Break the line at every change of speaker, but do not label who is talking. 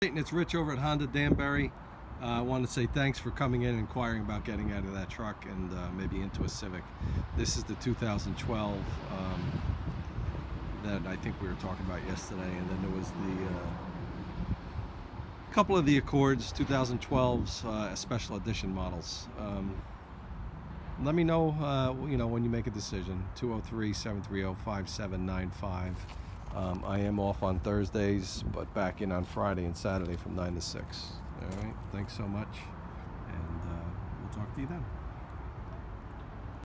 Clayton, it's Rich over at Honda Danbury. I want to say thanks for coming in and inquiring about getting out of that truck and maybe into a Civic. This is the 2012 that I think we were talking about yesterday, and then there was the couple of the Accords 2012s special edition models. Let me know, when you make a decision. 203-730-5795. I am off on Thursdays, but back in on Friday and Saturday from 9 to 6. All right, thanks so much, and we'll talk to you then.